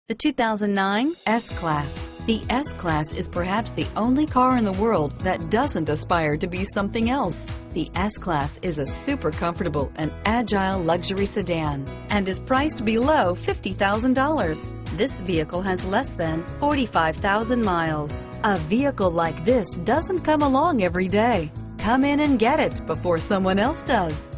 The 2009 S-Class. The S-Class is perhaps the only car in the world that doesn't aspire to be something else. The S-Class is a super comfortable and agile luxury sedan and is priced below $50,000. This vehicle has less than 45,000 miles. A vehicle like this doesn't come along every day. Come in and get it before someone else does.